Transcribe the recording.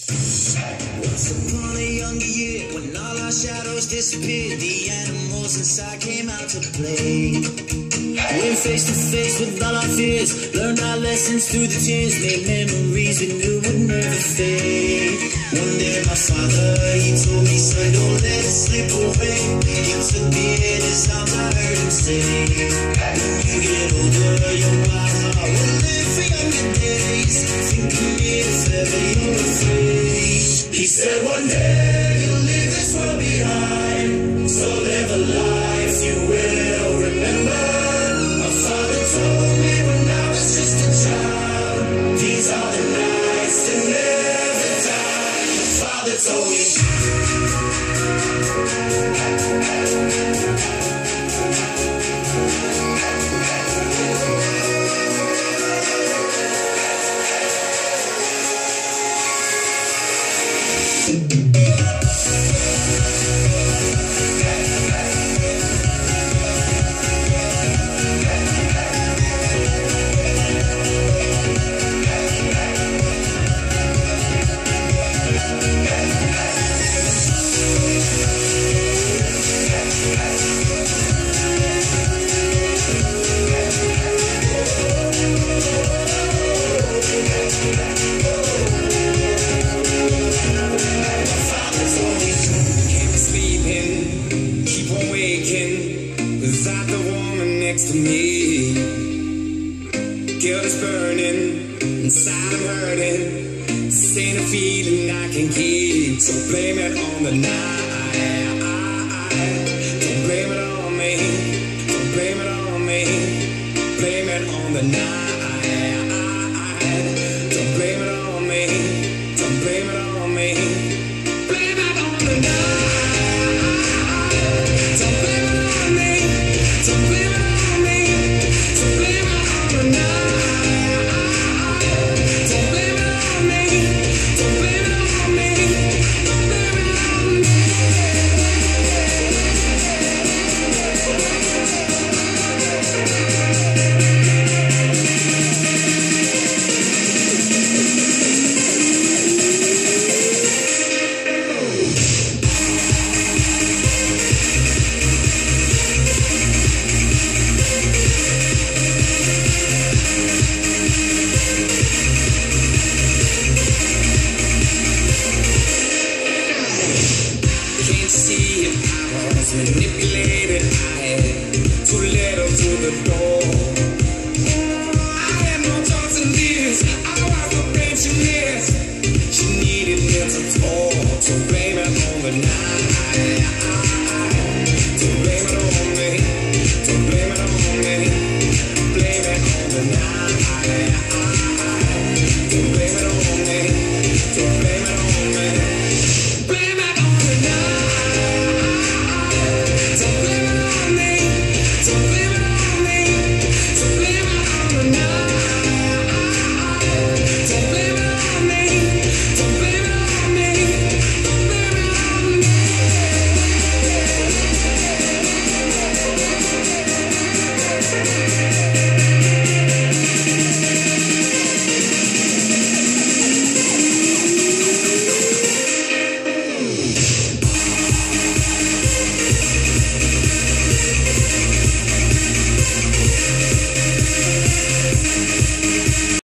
Once upon a younger year, when all our shadows disappeared, the animals inside came out to play. Went face to face with all our fears, learned our lessons through the tears, made memories we knew would never fade. One day my father, he told me, son, don't let it slip away. He took me in his arms, I heard him say, when you get older, your wild heart will live for younger days. Think of me if ever you're afraid. He said one day you'll leave this world behind, so live a life you will remember. My father told me when I was just a child, these are the nights that never die. My father told me. Without the woman next to me, guilt is burning, inside I'm hurting. This ain't a feeling I can keep, so blame it on the night. Don't blame it on me, don't blame it on me. Blame it on the night. Don't blame it on me, don't blame it on me. Blame it on the night. Manipulated, I had too little to the door. I had no thoughts and fears, I was the pain she missed. She needed mental talk, so blame it on the night.